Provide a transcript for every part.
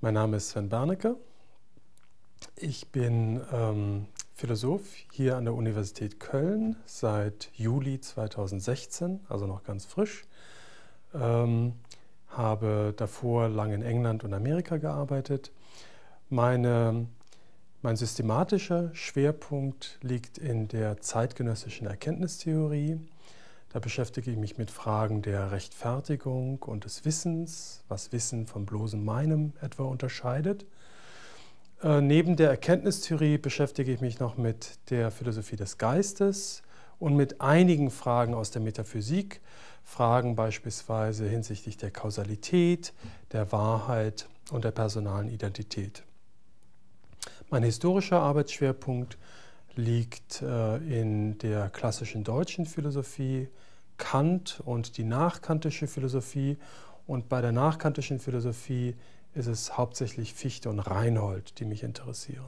Mein Name ist Sven Bernecke. Ich bin Philosoph hier an der Universität Köln seit Juli 2016, also noch ganz frisch. Habe davor lange in England und Amerika gearbeitet. Mein systematischer Schwerpunkt liegt in der zeitgenössischen Erkenntnistheorie. Da beschäftige ich mich mit Fragen der Rechtfertigung und des Wissens, was Wissen von bloßem Meinem etwa unterscheidet. Neben der Erkenntnistheorie beschäftige ich mich noch mit der Philosophie des Geistes und mit einigen Fragen aus der Metaphysik, Fragen beispielsweise hinsichtlich der Kausalität, der Wahrheit und der personalen Identität. Mein historischer Arbeitsschwerpunkt liegt in der klassischen deutschen Philosophie, Kant und die nachkantische Philosophie. Und bei der nachkantischen Philosophie ist es hauptsächlich Fichte und Reinhold, die mich interessieren.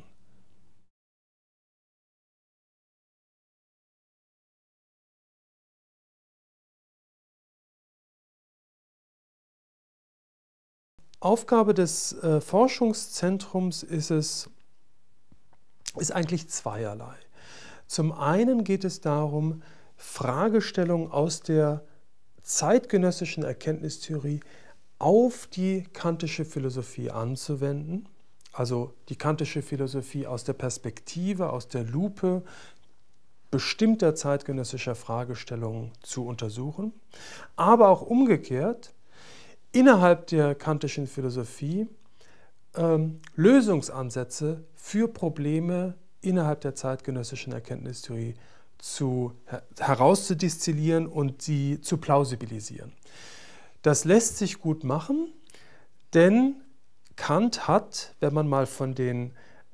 Aufgabe des Forschungszentrums ist eigentlich zweierlei. Zum einen geht es darum, Fragestellungen aus der zeitgenössischen Erkenntnistheorie auf die kantische Philosophie anzuwenden, also die kantische Philosophie aus der Perspektive, aus der Lupe bestimmter zeitgenössischer Fragestellungen zu untersuchen, aber auch umgekehrt innerhalb der kantischen Philosophie Lösungsansätze für Probleme innerhalb der zeitgenössischen Erkenntnistheorie herauszudestillieren und sie zu plausibilisieren. Das lässt sich gut machen, denn Kant hat, wenn man mal von den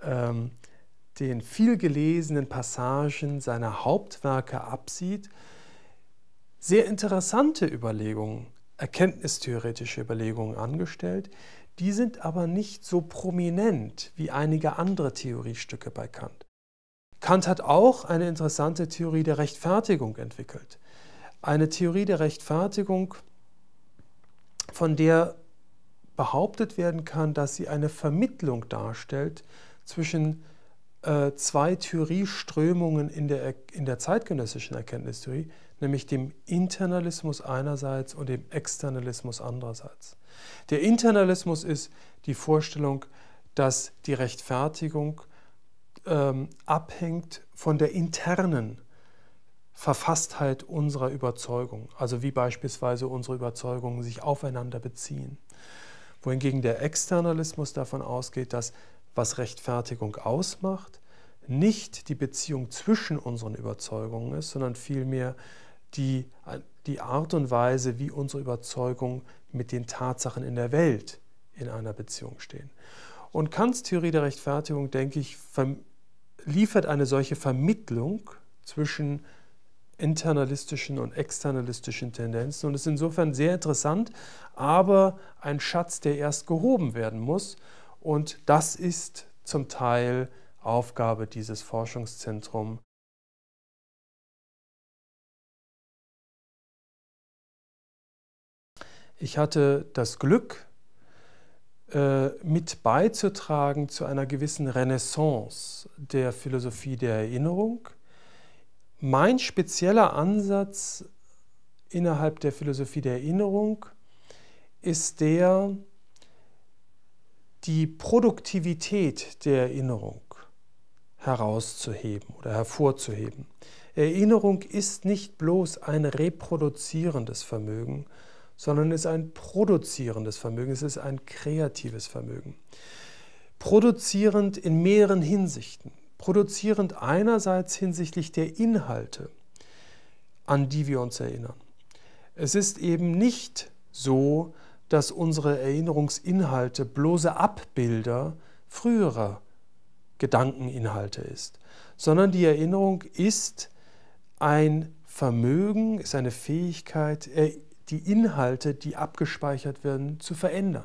viel gelesenen Passagen seiner Hauptwerke absieht, sehr interessante Überlegungen, erkenntnistheoretische Überlegungen angestellt. Die sind aber nicht so prominent wie einige andere Theoriestücke bei Kant. Kant hat auch eine interessante Theorie der Rechtfertigung entwickelt. Eine Theorie der Rechtfertigung, von der behauptet werden kann, dass sie eine Vermittlung darstellt zwischen zwei Theorieströmungen in der zeitgenössischen Erkenntnistheorie, nämlich dem Internalismus einerseits und dem Externalismus andererseits. Der Internalismus ist die Vorstellung, dass die Rechtfertigung abhängt von der internen Verfasstheit unserer Überzeugung, also wie beispielsweise unsere Überzeugungen sich aufeinander beziehen. Wohingegen der Externalismus davon ausgeht, dass was Rechtfertigung ausmacht, nicht die Beziehung zwischen unseren Überzeugungen ist, sondern vielmehr die Art und Weise, wie unsere Überzeugungen mit den Tatsachen in der Welt in einer Beziehung stehen. Und Kants Theorie der Rechtfertigung, denke ich, liefert eine solche Vermittlung zwischen internalistischen und externalistischen Tendenzen und ist insofern sehr interessant, aber ein Schatz, der erst gehoben werden muss. Und das ist zum Teil Aufgabe dieses Forschungszentrums. Ich hatte das Glück, mit beizutragen zu einer gewissen Renaissance der Philosophie der Erinnerung. Mein spezieller Ansatz innerhalb der Philosophie der Erinnerung ist der, die Produktivität der Erinnerung herauszuheben oder hervorzuheben. Erinnerung ist nicht bloß ein reproduzierendes Vermögen, sondern ist ein produzierendes Vermögen, es ist ein kreatives Vermögen. Produzierend in mehreren Hinsichten. Produzierend einerseits hinsichtlich der Inhalte, an die wir uns erinnern. Es ist eben nicht so, dass unsere Erinnerungsinhalte bloße Abbilder früherer Gedankeninhalte ist, sondern die Erinnerung ist ein Vermögen, ist eine Fähigkeit, die Inhalte, die abgespeichert werden, zu verändern.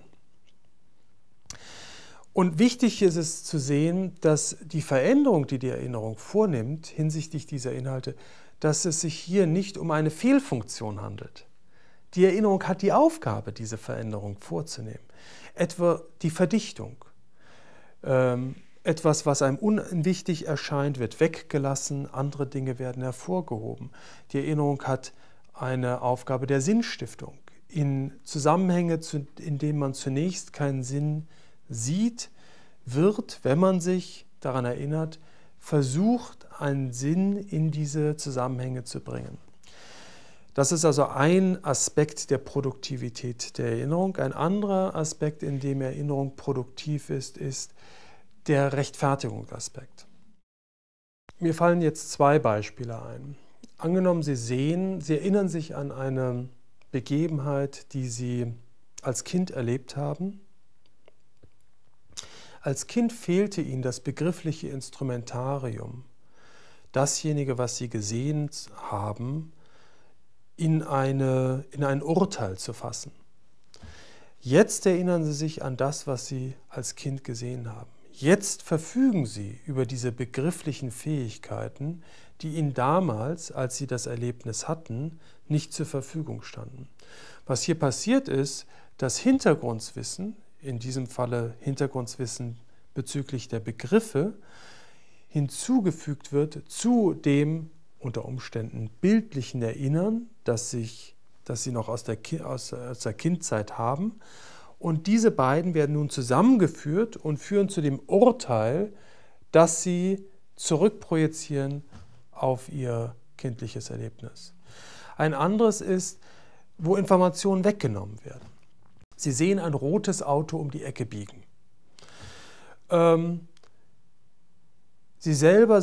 Und wichtig ist es zu sehen, dass die Veränderung, die die Erinnerung vornimmt hinsichtlich dieser Inhalte, dass es sich hier nicht um eine Fehlfunktion handelt. Die Erinnerung hat die Aufgabe, diese Veränderung vorzunehmen. Etwa die Verdichtung. Etwas, was einem unwichtig erscheint, wird weggelassen, andere Dinge werden hervorgehoben. Die Erinnerung hat eine Aufgabe der Sinnstiftung. In Zusammenhänge, in denen man zunächst keinen Sinn sieht, wird, wenn man sich daran erinnert, versucht, einen Sinn in diese Zusammenhänge zu bringen. Das ist also ein Aspekt der Produktivität der Erinnerung. Ein anderer Aspekt, in dem Erinnerung produktiv ist, ist der Rechtfertigungsaspekt. Mir fallen jetzt zwei Beispiele ein. Angenommen, Sie erinnern sich an eine Begebenheit, die Sie als Kind erlebt haben. Als Kind fehlte Ihnen das begriffliche Instrumentarium, dasjenige, was Sie gesehen haben, in ein Urteil zu fassen. Jetzt erinnern Sie sich an das, was Sie als Kind gesehen haben. Jetzt verfügen Sie über diese begrifflichen Fähigkeiten, die Ihnen damals, als Sie das Erlebnis hatten, nicht zur Verfügung standen. Was hier passiert ist, dass Hintergrundwissen, in diesem Falle Hintergrundwissen bezüglich der Begriffe, hinzugefügt wird zu dem unter Umständen bildlichen Erinnern, das Sie noch aus der Kindzeit haben. Und diese beiden werden nun zusammengeführt und führen zu dem Urteil, das Sie zurückprojizieren auf Ihr kindliches Erlebnis. Ein anderes ist, wo Informationen weggenommen werden. Sie sehen ein rotes Auto um die Ecke biegen. Sie selber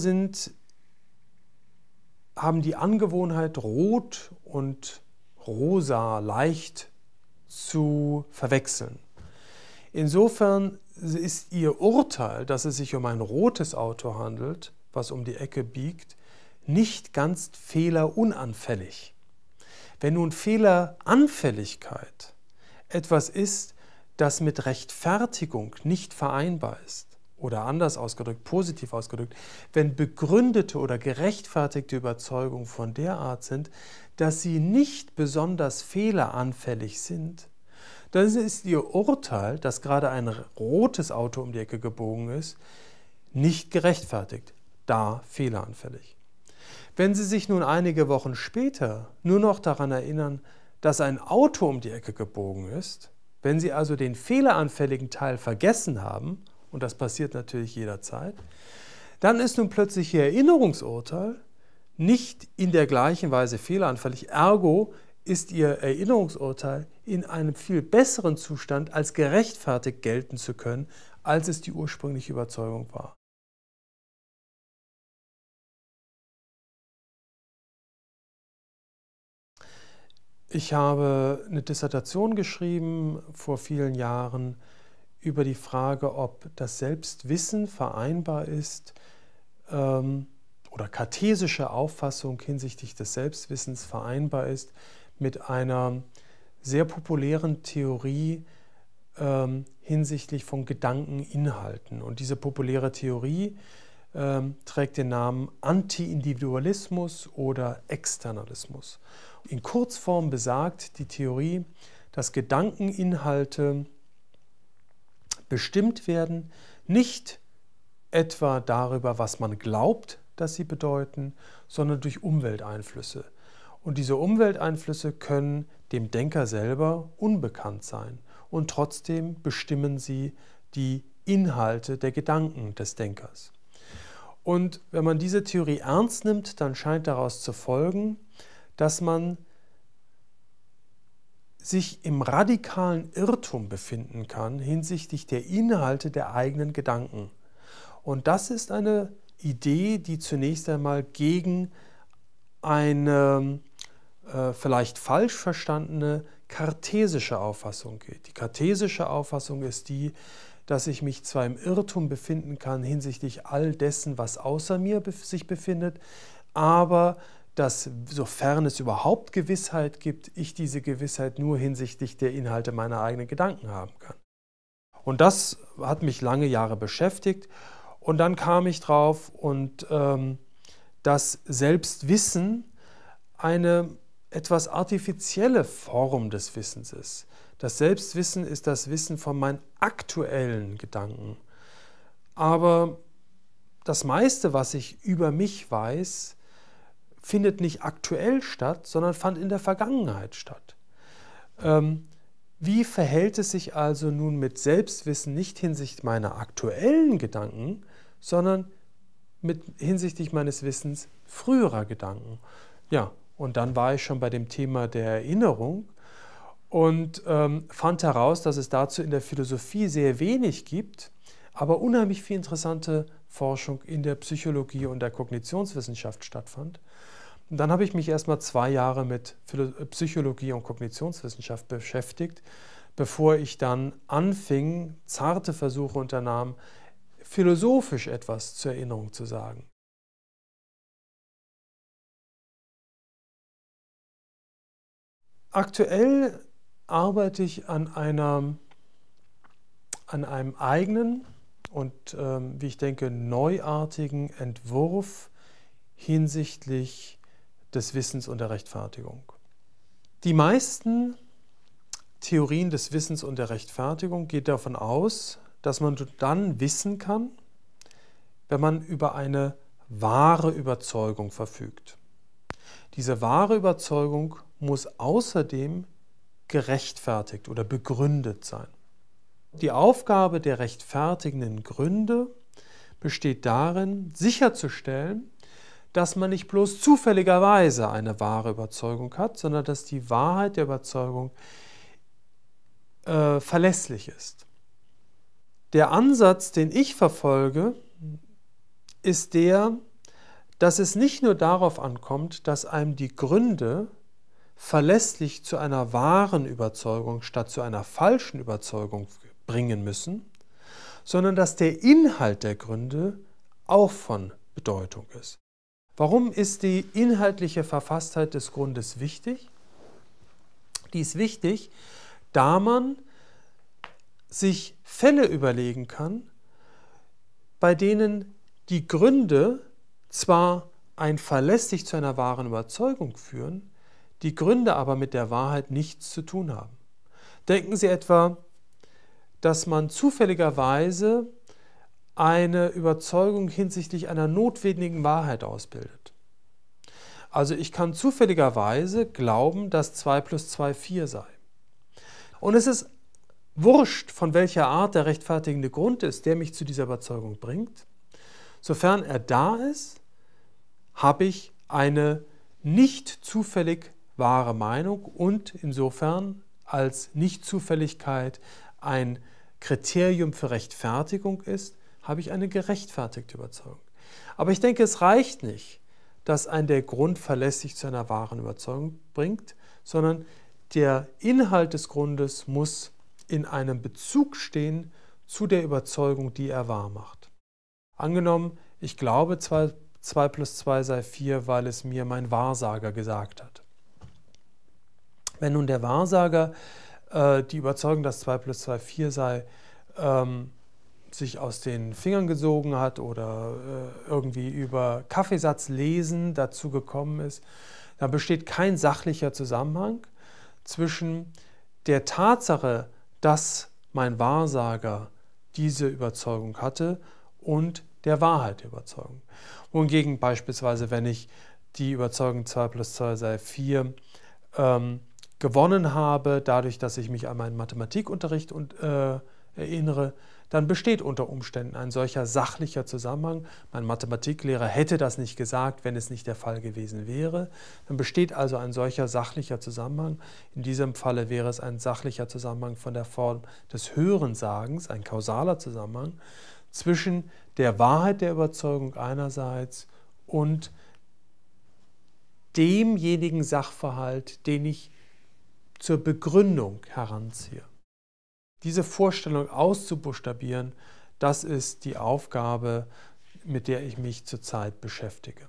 haben die Angewohnheit, rot und rosa leicht zu verwechseln. Insofern ist Ihr Urteil, dass es sich um ein rotes Auto handelt, was um die Ecke biegt, nicht ganz fehlerunanfällig. Wenn nun Fehleranfälligkeit etwas ist, das mit Rechtfertigung nicht vereinbar ist, oder anders ausgedrückt, positiv ausgedrückt, wenn begründete oder gerechtfertigte Überzeugungen von der Art sind, dass sie nicht besonders fehleranfällig sind, dann ist Ihr Urteil, dass gerade ein rotes Auto um die Ecke gebogen ist, nicht gerechtfertigt, da fehleranfällig. Wenn Sie sich nun einige Wochen später nur noch daran erinnern, dass ein Auto um die Ecke gebogen ist, wenn Sie also den fehleranfälligen Teil vergessen haben, und das passiert natürlich jederzeit, dann ist nun plötzlich Ihr Erinnerungsurteil nicht in der gleichen Weise fehleranfällig. Ergo ist Ihr Erinnerungsurteil in einem viel besseren Zustand, als gerechtfertigt gelten zu können, als es die ursprüngliche Überzeugung war. Ich habe eine Dissertation geschrieben vor vielen Jahren über die Frage, ob das Selbstwissen vereinbar ist oder kartesische Auffassung hinsichtlich des Selbstwissens vereinbar ist mit einer sehr populären Theorie hinsichtlich von Gedankeninhalten. Und diese populäre Theorie trägt den Namen Anti-Individualismus oder Externalismus. In Kurzform besagt die Theorie, dass Gedankeninhalte bestimmt werden, nicht etwa darüber, was man glaubt, dass sie bedeuten, sondern durch Umwelteinflüsse. Und diese Umwelteinflüsse können dem Denker selber unbekannt sein. Und trotzdem bestimmen sie die Inhalte der Gedanken des Denkers. Und wenn man diese Theorie ernst nimmt, dann scheint daraus zu folgen, dass man sich im radikalen Irrtum befinden kann hinsichtlich der Inhalte der eigenen Gedanken. Und das ist eine Idee, die zunächst einmal gegen eine vielleicht falsch verstandene kartesische Auffassung geht. Die kartesische Auffassung ist die, dass ich mich zwar im Irrtum befinden kann hinsichtlich all dessen, was außer mir sich befindet, aber dass, sofern es überhaupt Gewissheit gibt, ich diese Gewissheit nur hinsichtlich der Inhalte meiner eigenen Gedanken haben kann. Und das hat mich lange Jahre beschäftigt und dann kam ich drauf und dass Selbstwissen eine etwas artifizielle Form des Wissens ist. Das Selbstwissen ist das Wissen von meinen aktuellen Gedanken. Aber das meiste, was ich über mich weiß, findet nicht aktuell statt, sondern fand in der Vergangenheit statt. Wie verhält es sich also nun mit Selbstwissen nicht hinsichtlich meiner aktuellen Gedanken, sondern hinsichtlich meines Wissens früherer Gedanken? Ja, und dann war ich schon bei dem Thema der Erinnerung und fand heraus, dass es dazu in der Philosophie sehr wenig gibt, aber unheimlich viel interessante Forschung in der Psychologie und der Kognitionswissenschaft stattfand. Und dann habe ich mich erstmal 2 Jahre mit Psychologie und Kognitionswissenschaft beschäftigt, bevor ich dann anfing, zarte Versuche unternahm, philosophisch etwas zur Erinnerung zu sagen. Aktuell arbeite ich an einem eigenen und, wie ich denke, neuartigen Entwurf hinsichtlich des Wissens und der Rechtfertigung. Die meisten Theorien des Wissens und der Rechtfertigung gehen davon aus, dass man dann wissen kann, wenn man über eine wahre Überzeugung verfügt. Diese wahre Überzeugung muss außerdem gerechtfertigt oder begründet sein. Die Aufgabe der rechtfertigenden Gründe besteht darin, sicherzustellen, dass man nicht bloß zufälligerweise eine wahre Überzeugung hat, sondern dass die Wahrheit der Überzeugung verlässlich ist. Der Ansatz, den ich verfolge, ist der, dass es nicht nur darauf ankommt, dass einem die Gründe verlässlich zu einer wahren Überzeugung statt zu einer falschen Überzeugung bringen müssen, sondern dass der Inhalt der Gründe auch von Bedeutung ist. Warum ist die inhaltliche Verfasstheit des Grundes wichtig? Die ist wichtig, da man sich Fälle überlegen kann, bei denen die Gründe zwar verlässlich zu einer wahren Überzeugung führen, die Gründe aber mit der Wahrheit nichts zu tun haben. Denken Sie etwa, dass man zufälligerweise eine Überzeugung hinsichtlich einer notwendigen Wahrheit ausbildet. Also ich kann zufälligerweise glauben, dass 2 + 2 4 sei. Und es ist wurscht, von welcher Art der rechtfertigende Grund ist, der mich zu dieser Überzeugung bringt. Sofern er da ist, habe ich eine nicht zufällig wahre Meinung und insofern als Nichtzufälligkeit ein Kriterium für Rechtfertigung ist, habe ich eine gerechtfertigte Überzeugung. Aber ich denke, es reicht nicht, dass der Grund verlässlich zu einer wahren Überzeugung bringt, sondern der Inhalt des Grundes muss in einem Bezug stehen zu der Überzeugung, die er wahr macht. Angenommen, ich glaube, 2 + 2 sei 4, weil es mir mein Wahrsager gesagt hat. Wenn nun der Wahrsager die Überzeugung, dass 2 + 2 4 sei, sich aus den Fingern gesogen hat oder irgendwie über Kaffeesatzlesen dazu gekommen ist, dann besteht kein sachlicher Zusammenhang zwischen der Tatsache, dass mein Wahrsager diese Überzeugung hatte und der Wahrheit der Überzeugung. Wohingegen beispielsweise, wenn ich die Überzeugung 2 + 2 sei 4 gewonnen habe, dadurch, dass ich mich an meinen Mathematikunterricht erinnere, dann besteht unter Umständen ein solcher sachlicher Zusammenhang. Mein Mathematiklehrer hätte das nicht gesagt, wenn es nicht der Fall gewesen wäre. Dann besteht also ein solcher sachlicher Zusammenhang. In diesem Falle wäre es ein sachlicher Zusammenhang von der Form des Hörensagens, ein kausaler Zusammenhang zwischen der Wahrheit der Überzeugung einerseits und demjenigen Sachverhalt, den ich zur Begründung heranziehe. Diese Vorstellung auszubuchstabieren, das ist die Aufgabe, mit der ich mich zurzeit beschäftige.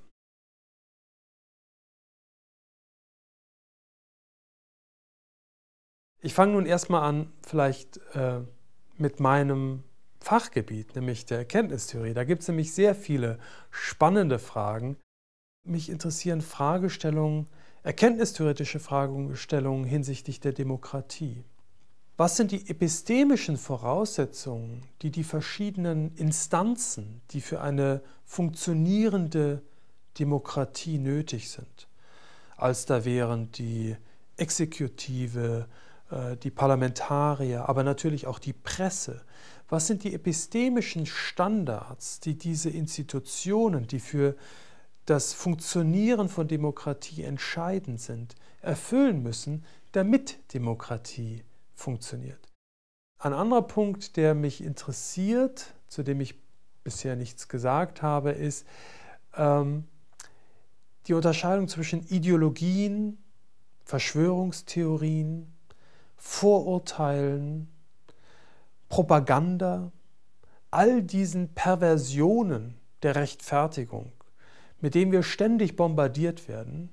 Ich fange nun erstmal an, vielleicht mit meinem Fachgebiet, nämlich der Erkenntnistheorie. Da gibt es nämlich sehr viele spannende Fragen. Mich interessieren Fragestellungen, erkenntnistheoretische Fragestellungen hinsichtlich der Demokratie. Was sind die epistemischen Voraussetzungen, die die verschiedenen Instanzen, die für eine funktionierende Demokratie nötig sind? Als da wären die Exekutive, die Parlamentarier, aber natürlich auch die Presse. Was sind die epistemischen Standards, die diese Institutionen, die für das Funktionieren von Demokratie entscheidend sind, erfüllen müssen, damit Demokratie funktioniert? Ein anderer Punkt, der mich interessiert, zu dem ich bisher nichts gesagt habe, ist die Unterscheidung zwischen Ideologien, Verschwörungstheorien, Vorurteilen, Propaganda, all diesen Perversionen der Rechtfertigung, mit denen wir ständig bombardiert werden,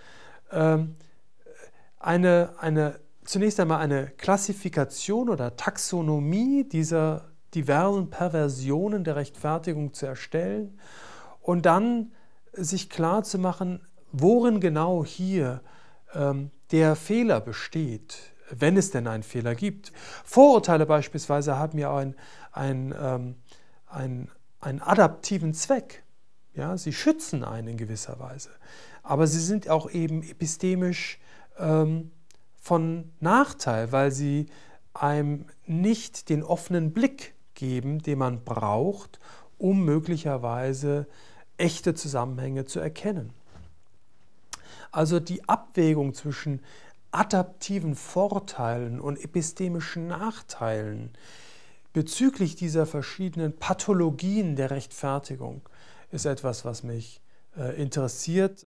zunächst einmal eine Klassifikation oder Taxonomie dieser diversen Perversionen der Rechtfertigung zu erstellen und dann sich klar zu machen, worin genau hier der Fehler besteht, wenn es denn einen Fehler gibt. Vorurteile beispielsweise haben ja einen adaptiven Zweck. Ja, sie schützen einen in gewisser Weise, aber sie sind auch eben epistemisch von Nachteil, weil sie einem nicht den offenen Blick geben, den man braucht, um möglicherweise echte Zusammenhänge zu erkennen. Also die Abwägung zwischen adaptiven Vorteilen und epistemischen Nachteilen bezüglich dieser verschiedenen Pathologien der Rechtfertigung ist etwas, was mich interessiert.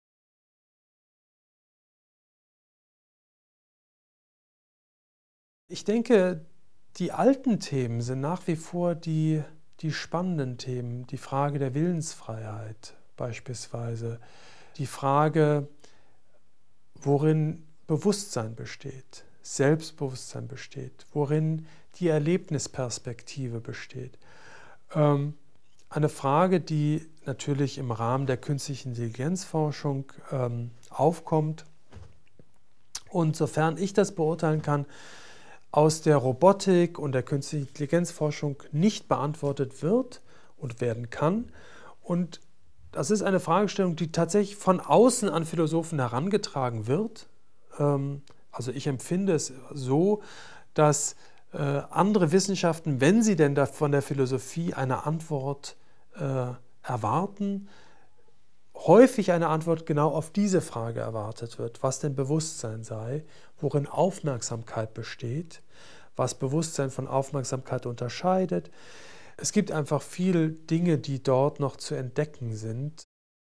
Ich denke, die alten Themen sind nach wie vor die spannenden Themen. Die Frage der Willensfreiheit beispielsweise, die Frage, worin Bewusstsein besteht, Selbstbewusstsein besteht, worin die Erlebnisperspektive besteht. Eine Frage, die natürlich im Rahmen der künstlichen Intelligenzforschung aufkommt und sofern ich das beurteilen kann, aus der Robotik und der künstlichen Intelligenzforschung nicht beantwortet wird und werden kann. Und das ist eine Fragestellung, die tatsächlich von außen an Philosophen herangetragen wird. Also ich empfinde es so, dass andere Wissenschaften, wenn sie denn von der Philosophie eine Antwort erwarten, häufig eine Antwort genau auf diese Frage erwartet wird, was denn Bewusstsein sei, worin Aufmerksamkeit besteht, was Bewusstsein von Aufmerksamkeit unterscheidet. Es gibt einfach viele Dinge, die dort noch zu entdecken sind.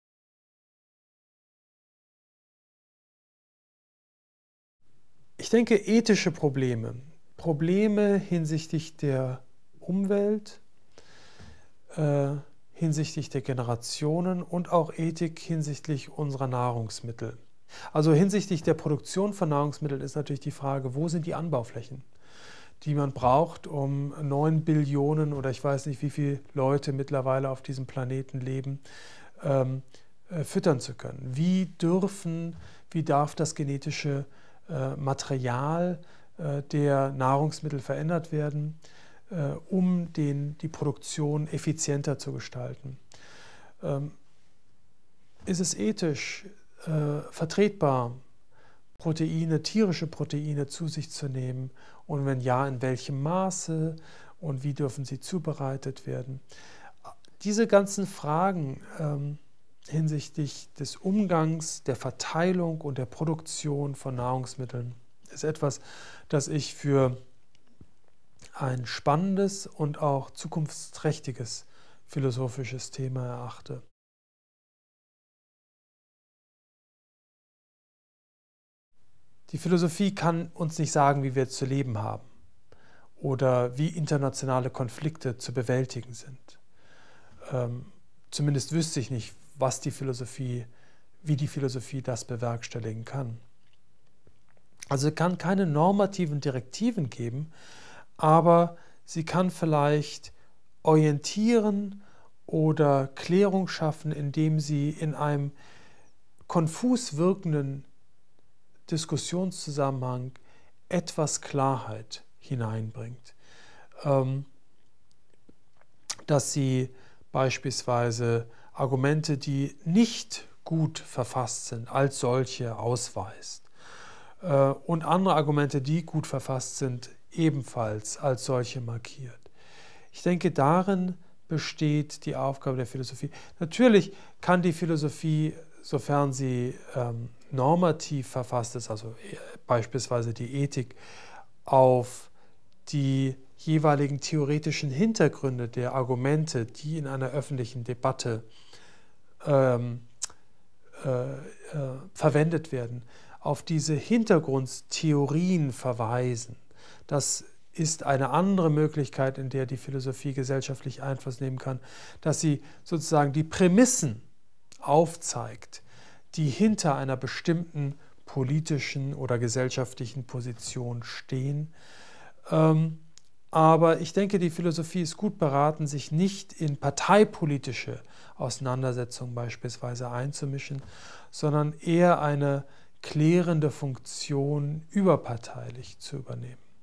Ich denke, ethische Probleme, Probleme hinsichtlich der Umwelt, hinsichtlich der Generationen und auch Ethik hinsichtlich unserer Nahrungsmittel. Also hinsichtlich der Produktion von Nahrungsmitteln ist natürlich die Frage, wo sind die Anbauflächen, die man braucht, um 9 Billionen oder ich weiß nicht, wie viele Leute mittlerweile auf diesem Planeten leben, füttern zu können. Wie darf das genetische Material der Nahrungsmittel verändert werden, um die Produktion effizienter zu gestalten? Ist es ethisch vertretbar, tierische Proteine zu sich zu nehmen? Und wenn ja, in welchem Maße und wie dürfen sie zubereitet werden? Diese ganzen Fragen hinsichtlich des Umgangs, der Verteilung und der Produktion von Nahrungsmitteln ist etwas, das ich für ein spannendes und auch zukunftsträchtiges philosophisches Thema erachte. Die Philosophie kann uns nicht sagen, wie wir zu leben haben oder wie internationale Konflikte zu bewältigen sind. Zumindest wüsste ich nicht, wie die Philosophie das bewerkstelligen kann. Also sie kann keine normativen Direktiven geben, aber sie kann vielleicht orientieren oder Klärung schaffen, indem sie in einem konfus wirkenden Diskussionszusammenhang etwas Klarheit hineinbringt. Dass sie beispielsweise Argumente, die nicht gut verfasst sind, als solche ausweist und andere Argumente, die gut verfasst sind, ebenfalls als solche markiert. Ich denke, darin besteht die Aufgabe der Philosophie. Natürlich kann die Philosophie, sofern sie normativ verfasst ist, also beispielsweise die Ethik, auf die jeweiligen theoretischen Hintergründe der Argumente, die in einer öffentlichen Debatte verwendet werden, auf diese Hintergrundtheorien verweisen. Das ist eine andere Möglichkeit, in der die Philosophie gesellschaftlich Einfluss nehmen kann, dass sie sozusagen die Prämissen aufzeigt, die hinter einer bestimmten politischen oder gesellschaftlichen Position stehen. Aber ich denke, die Philosophie ist gut beraten, sich nicht in parteipolitische Auseinandersetzungen beispielsweise einzumischen, sondern eher eine klärende Funktion überparteilich zu übernehmen.